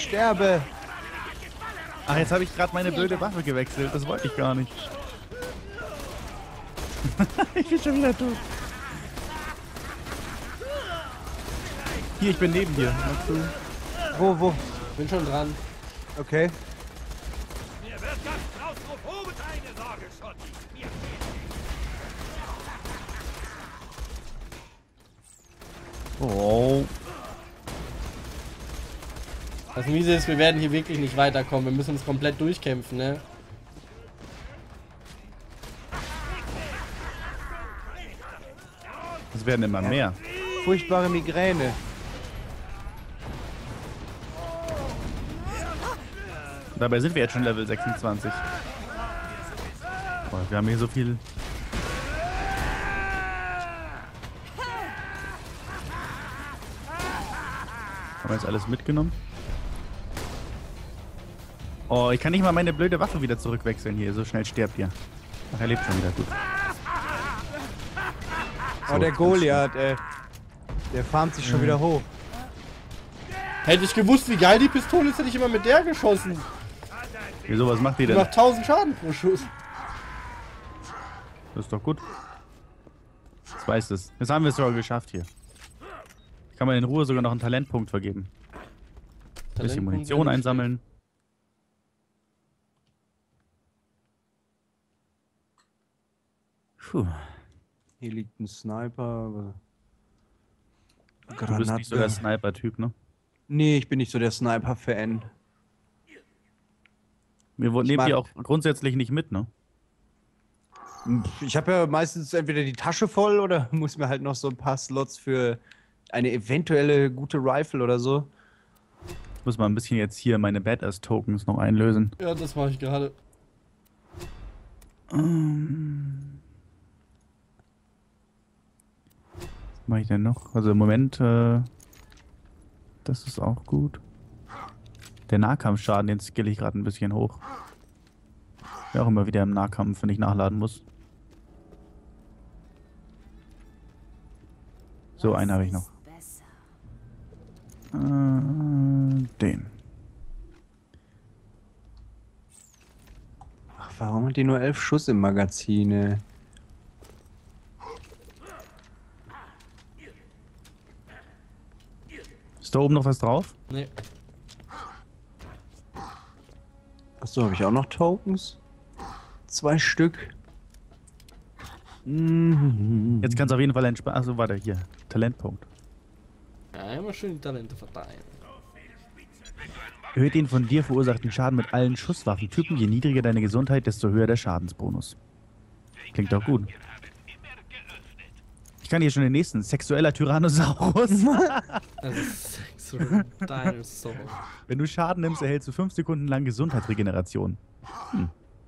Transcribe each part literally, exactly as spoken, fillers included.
sterbe. Ach, jetzt habe ich gerade meine blöde Waffe gewechselt. Das wollte ich gar nicht. Ich bin schon wieder tot. Hier, ich bin neben dir. Machst du? Wo, wo? Bin schon dran. Okay. Mir wird ganz klaustrophobisch, keine Sorge, Schotti. Mir Oh. Das Miese ist, wir werden hier wirklich nicht weiterkommen. Wir müssen uns komplett durchkämpfen, ne? Es werden immer mehr. Furchtbare Migräne. Dabei sind wir jetzt schon Level sechsundzwanzig. Boah, wir haben hier so viel. Haben wir jetzt alles mitgenommen? Oh, ich kann nicht mal meine blöde Waffe wieder zurückwechseln hier. So schnell stirbt ihr. Ach, er lebt schon wieder gut. Oh, der Goliath, ey. Der farmt sich schon Mhm. wieder hoch. Hätte ich gewusst, wie geil die Pistole ist, hätte ich immer mit der geschossen. Wieso, was macht die Die denn? macht tausend Schaden pro Schuss. Das ist doch gut. Jetzt weiß es. Jetzt haben wir es sogar geschafft hier. Kann man in Ruhe sogar noch einen Talentpunkt vergeben. Ein bisschen Munition einsammeln. Puh. Hier liegt ein Sniper, aber... Du bist nicht so der Sniper-Typ, ne? Nee, ich bin nicht so der Sniper-Fan. Wir Ich nehmen mag- die auch grundsätzlich nicht mit, ne? Ich habe ja meistens entweder die Tasche voll oder muss mir halt noch so ein paar Slots für eine eventuelle gute Rifle oder so. Ich muss mal ein bisschen jetzt hier meine Badass-Tokens noch einlösen. Ja, das mache ich gerade. Ähm. Was mache ich denn noch? Also im Moment, äh, das ist auch gut. Der Nahkampfschaden, den skill ich gerade ein bisschen hoch. Ja, auch immer wieder im Nahkampf, wenn ich nachladen muss. So, einen habe ich noch. Äh, den. Ach, warum hat die nur elf Schuss im Magazin, ey? Ist da oben noch was drauf? Nee. Achso, habe ich auch noch Tokens? Zwei Stück. Mhm. Jetzt kannst du auf jeden Fall entspannen. Achso, warte, hier. Talentpunkt. Ja, immer schön die Talente verteilen. Erhöht den von dir verursachten Schaden mit allen Schusswaffentypen. Je niedriger deine Gesundheit, desto höher der Schadensbonus. Klingt doch gut. Ich kann hier schon den nächsten. Sexueller Tyrannosaurus. Das ist Sexual Dinosaur. Wenn du Schaden nimmst, erhältst du fünf Sekunden lang Gesundheitsregeneration. Hm.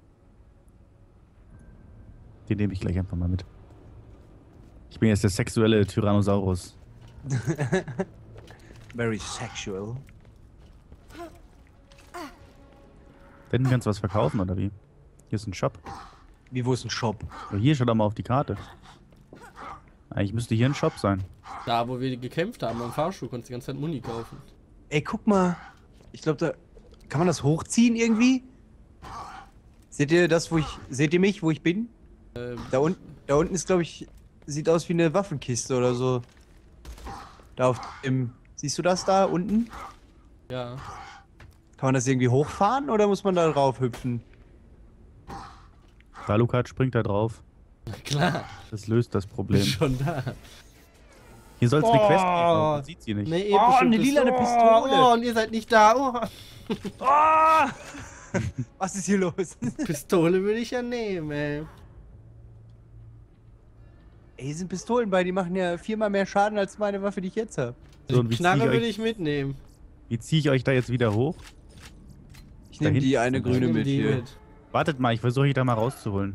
Den nehme ich gleich einfach mal mit. Ich bin jetzt der sexuelle Tyrannosaurus. Very sexual. Denn kannst du was verkaufen, oder wie? Hier ist ein Shop. Wie, wo ist ein Shop? Oh, hier, schau doch mal auf die Karte. Eigentlich müsste hier ein Shop sein. Da, wo wir gekämpft haben, am Fahrstuhl, konntest du die ganze Zeit Muni kaufen. Ey, guck mal. Ich glaube, da... Kann man das hochziehen irgendwie? Seht ihr das, wo ich... Seht ihr mich, wo ich bin? Ähm, Da unten, da unten ist, glaube ich... Sieht aus wie eine Waffenkiste oder so. Da auf dem... Siehst du das da unten? ja. Kann man das irgendwie hochfahren oder muss man da drauf hüpfen? Alucard springt da drauf. Klar. Das löst das Bin Problem. schon da. Hier soll es eine Oh. Quest geben, aber man sieht sie nicht. Nee, Oh, epische eine Pistole. lilane Pistole. Oh, und ihr seid nicht da. Oh. Oh! Was ist hier los? Pistole würde ich ja nehmen, ey. Ey, hier sind Pistolen bei, die machen ja viermal mehr Schaden als meine Waffe, die ich jetzt habe. So, und Die wie ziehe Knarre ich, würde euch- ich mitnehmen. wie zieh ich euch da jetzt wieder hoch? Ich nehme hinten die ist eine eine grüne Ich nehm mit die hier. mit. Wartet mal, ich versuche ich da mal rauszuholen.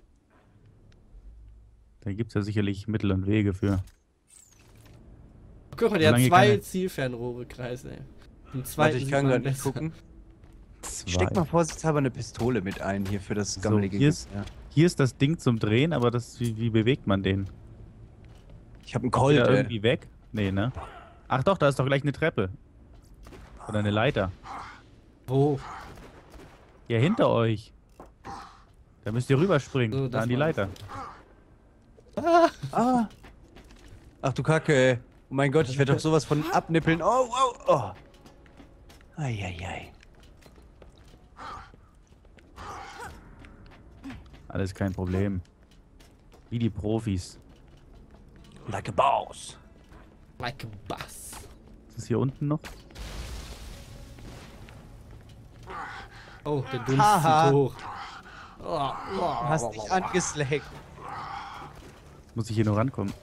Da gibt es ja sicherlich Mittel und Wege für. Guck mal, der hat Solange zwei keine- Zielfernrohre, Kreis, ey. Im Warte, zweiten ich sieht kann man gerade nicht besser. gucken. Zwei. Steck mal vorsichtshalber eine Pistole mit ein hier für das So, gammelige hier ist- ja. Hier ist das Ding zum Drehen, aber das, wie, wie bewegt man den? Ich habe einen Kommt Colt, der ey. irgendwie weg? Nee, ne? Ach doch, da ist doch gleich eine Treppe. Oder eine Leiter. Wo? Ja, hinter euch. Da müsst ihr rüberspringen. So, da das an die war- Leiter. Ah. Ach du Kacke, ey. Oh mein Gott, ich werde doch sowas von abnippeln. Oh, oh, oh. Eieiei. Alles kein Problem. Wie die Profis. Like a boss. Like a bus. Ist das hier unten noch? Oh, der Dunst Haha. zieht hoch. Oh, Du hast dich angeslackt. Muss ich hier nur rankommen?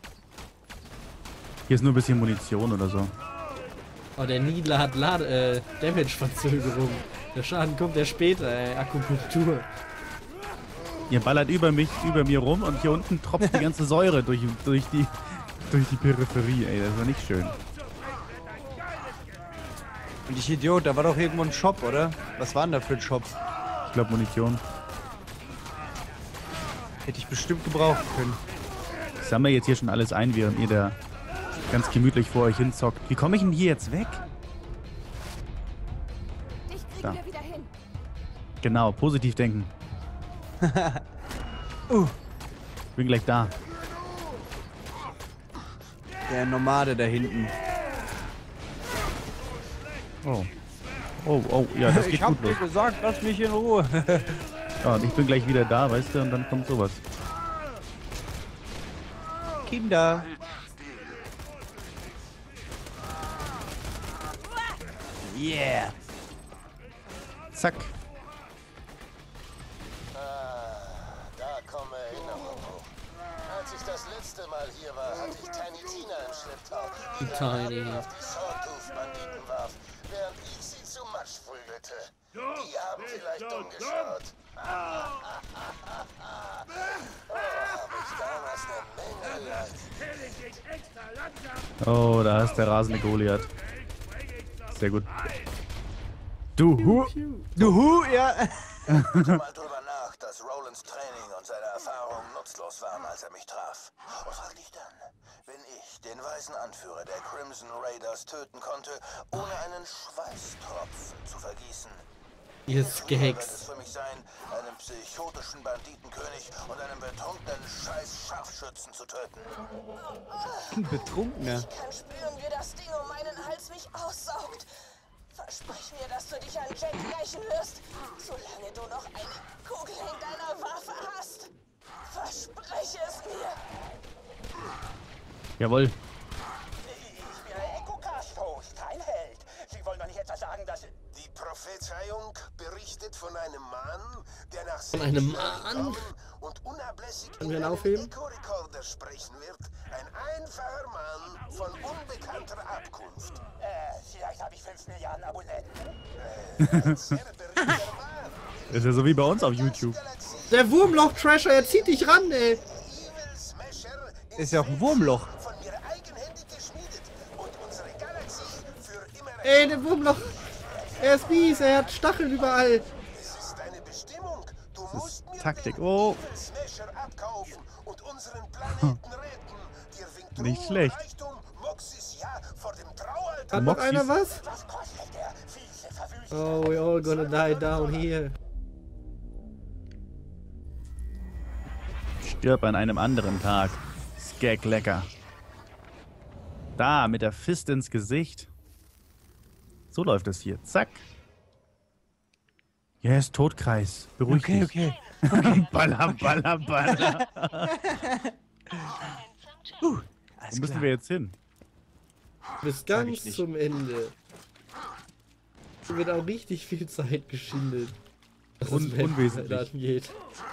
Hier ist nur ein bisschen Munition oder so. oh, der Niedler hat Lade äh, Damage-Verzögerung. Der Schaden kommt ja später, ey. Akupunktur. Ihr ballert über mich, über mir rum und hier unten tropft die ganze Säure durch, durch, die, durch die Peripherie, ey. Das war nicht schön. Und ich Idiot, da war doch irgendwo ein Shop, oder? Was war denn da für ein Shop? Ich glaube Munition. Hätte ich bestimmt gebrauchen können. Ich sammle jetzt hier schon alles ein, während ihr da ganz gemütlich vor euch hinzockt. Wie komme ich denn hier jetzt weg? Dich kriegen Da. wir wieder hin. Genau, positiv denken. Uh. Ich bin gleich da. Der Nomade da hinten. Oh. Oh, oh, ja, das geht Ich hab gut los. dir gesagt, lass mich in Ruhe. Ja, und ich bin gleich wieder da, weißt du, und dann kommt sowas. Kinder. Yeah. Zack. Da kommen Erinnerungen hoch. Als ich das letzte Mal hier war, hatte ich Tiny Tina im Schlepptau, die Tiny. gerade auf die Sawtooth-Banditen warf, während ich sie zu Matsch prügelte. Die haben vielleicht dumm geschaut. Oh, hab ich damals eine Menge Leid. Oh, da ist der rasende Goliath. Sehr gut. Du Hu. Du Hu, ja. Denke mal drüber nach, dass Rolands Training und seine Erfahrungen nutzlos waren, als er mich traf. Und frag dich dann, wenn ich den weisen Anführer der Crimson Raiders töten konnte, ohne einen Schweißtropfen zu vergießen. Ihr Wird es gehext. für mich sein, einen psychotischen Banditenkönig und einen betrunkenen Scheiß-Scharfschützen zu töten. Betrunkener. Ich kann spüren, wie das Ding um meinen Hals mich aussaugt. Versprich mir, dass du dich an Jack rächen wirst, solange du noch eine Kugel in deiner Waffe hast. Verspreche es mir. Jawohl. Ich bin Echo Castos, kein Held. Sie wollen doch nicht etwa sagen, dass... Die Prophezeiung berichtet von einem Mann, der nach Von einem sechs Jahren Mann? kommen und unablässig Können wir in ihn einem aufheben? Echo-Rekorder sprechen wird. Ein einfacher Mann von unbekannter Abkunft. Äh, vielleicht habe ich fünf Milliarden Abonnenten. Sehr berichtet der Mann. Ist ja so wie bei uns auf YouTube. Galaxie Der Wurmloch-Trasher, er zieht dich ran, ey. Evil Smasher Ist ja auch ein Wurmloch. von mir eigenhändig geschmiedet und unsere Galaxie für immer. Ey, der Wurmloch. Er ist mies, er hat Stacheln überall. Es ist deine Bestimmung. Du musst mir Taktik. den Oh. Evil Smasher abkaufen und unseren Planeten retten. Dir winkt Nicht Ruhe, schlecht. Reichtum, Moxis ja vor dem Traualtar. Hat noch Moxis. einer was? Was kostet der fiese Verwüster? Oh, we all gonna die down here. Stirb an einem anderen Tag. Skag lecker. Da, mit der Fist ins Gesicht. So läuft es hier. Zack. Yes, Todkreis. Beruhig Okay, dich. okay. Baller, baller, baller. Uh, Wo alles müssen klar. wir jetzt hin? Bis ich ganz nicht. zum Ende. Hier wird auch richtig viel Zeit geschindet. Was Un das Map unwesentlich. halt angeht.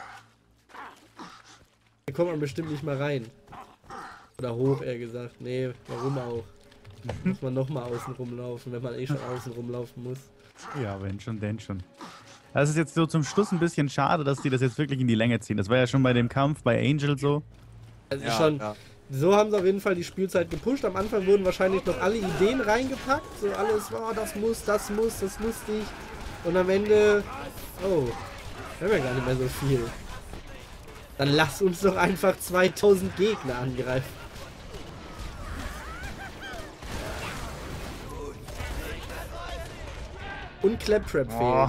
Hier kommt man bestimmt nicht mal rein. Oder hoch, eher gesagt. Nee, warum auch? Muss man nochmal außen rumlaufen, wenn man eh schon außen rumlaufen muss. Ja, wenn schon, denn schon. Das ist jetzt so zum Schluss ein bisschen schade, dass die das jetzt wirklich in die Länge ziehen. Das war ja schon bei dem Kampf bei Angel so. Also Ja, schon, ja. so haben sie auf jeden Fall die Spielzeit gepusht. Am Anfang wurden wahrscheinlich noch alle Ideen reingepackt. So alles, oh, das muss, das muss, das lustig. Und am Ende, oh, wir haben ja gar nicht mehr so viel. Dann lass uns doch einfach zweitausend Gegner angreifen. Und Claptrap Oh. fehlt.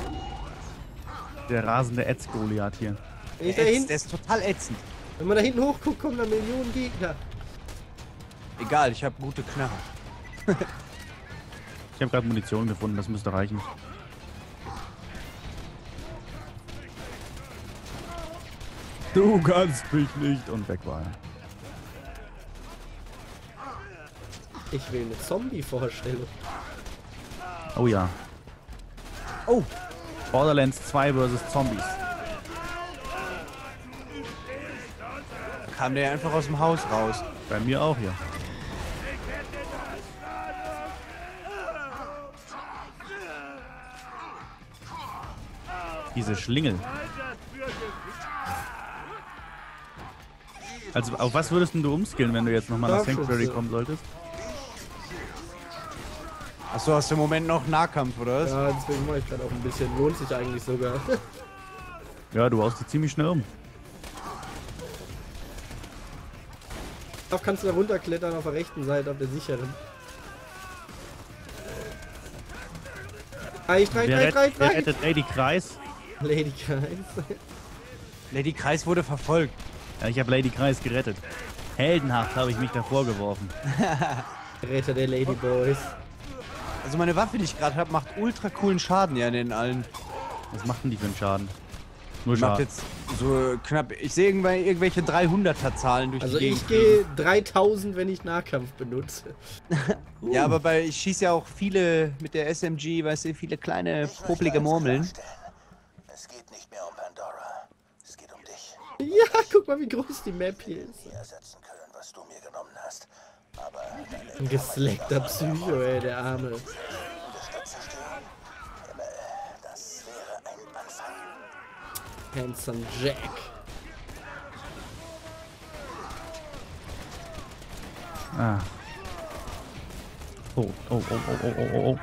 Der rasende Ätz-Goliath hier. Wenn, ich da Ätz, hinten, der ist total ätzend. wenn man da hinten hochguckt, kommen da Millionen Gegner. Egal, ich habe gute Knarre. Ich habe gerade Munition gefunden, das müsste reichen. Du kannst mich nicht. Und weg war er. Ich will eine Zombie-Vorstellung. Oh ja. Oh, Borderlands zwei versus Zombies. kam der einfach aus dem Haus raus. Bei mir auch hier. Diese Schlingel. Also auf was würdest denn du umskillen, wenn du jetzt nochmal nach Scharfschütze. Sanctuary kommen solltest? Achso, hast du im Moment noch Nahkampf, oder was? Ja, deswegen mache ich gerade auch ein bisschen. Lohnt sich eigentlich sogar. Ja, du baust die ziemlich schnell um. Darauf kannst du da runterklettern auf der rechten Seite, auf der sicheren. Drei, drei, Wer, drei, rett, drei, wer drei. rettet Lady Kreis? Lady Kreis. Lady Kreis wurde verfolgt. Ja, ich habe Lady Kreis gerettet. Heldenhaft habe ich mich davor geworfen. Retter der Lady Boys. Also meine Waffe, die ich gerade habe, macht ultra coolen Schaden ja in den allen. Was macht denn die für einen Schaden? Nur Macht Schaden. jetzt so knapp. Ich sehe irgendwann irgendwelche dreihunderter Zahlen durch Also die Gegend. ich gehe dreitausend, wenn ich Nahkampf benutze. fliegen. Ja, aber bei, ich schieße ja auch viele mit der S M G, weißt du, viele kleine, Ich möchte popelige eins Murmeln. klarstellen. Es geht nicht mehr um Pandora. Es geht um dich. Ja, guck mal, wie groß die Map hier ist. Nie ersetzen können, was du mir genommen hast. Aber deine Ein gesleckter Psycho, ey, der Arme. Stadt zerstören, äh, das wäre ein Anfang. Handsome Jack. Ah. Oh, oh, oh, oh, oh, oh, oh, oh.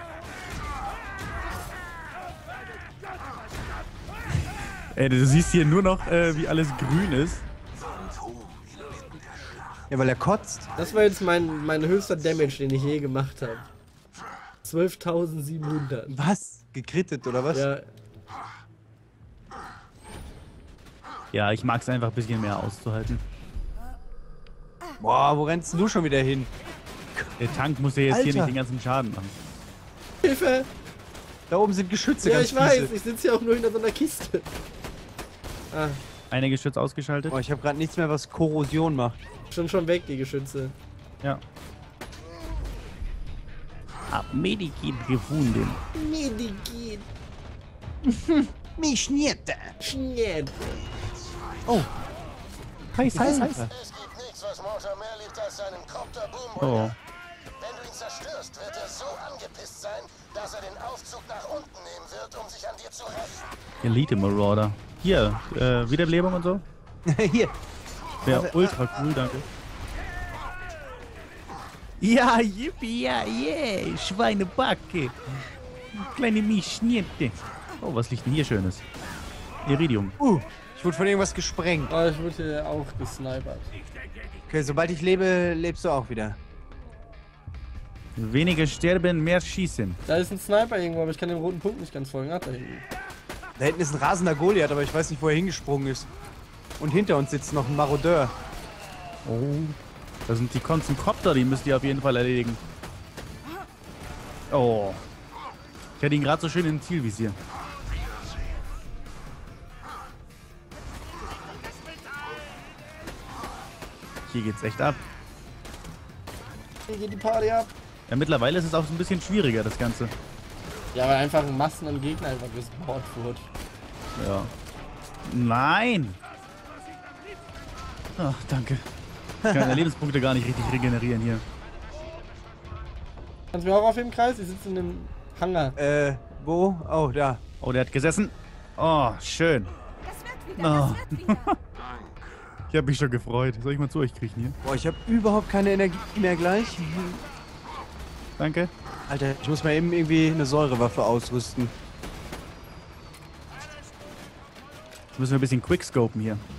Ey, du siehst hier nur noch, äh, wie alles grün ist. Ja, weil er kotzt. Das war jetzt mein, mein höchster Damage, den ich je gemacht habe. zwölftausendsiebenhundert. Was? Gekrittet oder was? Ja, Ja, ich mag es einfach ein bisschen mehr auszuhalten. Boah, wo rennst denn du schon wieder hin? Der Tank muss ja jetzt hier Alter. nicht den ganzen Schaden machen. Hilfe! Da oben sind Geschütze, Ja, ganz ich weiß, fiese. ich sitze hier auch nur hinter so einer Kiste. Ah, Eine Geschütz ausgeschaltet. Oh, ich habe gerade nichts mehr, was Korrosion macht. schon schon weg, die Geschütze. Ja. Hab Medikit gefunden. Medikit. Mich nicht. Schnitt. Oh, Heiß, heiß, heiß. Es gibt nichts, was Mortar mehr liebt als seinen Copter Boom. Oh. Wenn du ihn zerstörst, wird er so angepisst sein, dass er den Aufzug nach unten nehmen wird, um sich an dir zu rächen. Elite Marauder. Hier, äh, Wiederbelebung und so. hier. Wäre ultra cool, danke. Ja, yippie, ja, yeah, Schweinebacke. Kleine Mischnierte. Oh, was liegt denn hier Schönes? Iridium. Uh, ich wurde von irgendwas gesprengt. Oh, ich wurde hier auch gesnipert. Okay, sobald ich lebe, lebst du auch wieder. Weniger sterben, mehr schießen. Da ist ein Sniper irgendwo, aber ich kann dem roten Punkt nicht ganz folgen. Ach, da hinten. Da hinten ist ein rasender Goliath, aber ich weiß nicht, wo er hingesprungen ist. Und hinter uns sitzt noch ein Marodeur. Oh. Da sind die Konzenkopter, die müsst ihr auf jeden Fall erledigen. Oh. Ich hatte ihn gerade so schön in Zielvisier. Hier geht's echt ab. Hier geht die Party ab. Ja, mittlerweile ist es auch so ein bisschen schwieriger, das Ganze. Ja, weil einfach Massen an Gegner einfach gespawnt wurde. Ja. Nein! Ach, danke. Ich kann meine Lebenspunkte gar nicht richtig regenerieren hier. Kannst du mir auch auf dem Kreis? Ich sitze in dem Hangar. Äh, wo? Oh, da. Oh, der hat gesessen. Oh, schön. Das wird wieder, Oh. das wird wieder. Ich habe mich schon gefreut. Soll ich mal zu euch kriechen hier? Boah, ich habe überhaupt keine Energie mehr gleich. Danke. Alter, ich muss mal eben irgendwie eine Säurewaffe ausrüsten. Jetzt müssen wir ein bisschen quickscopen hier.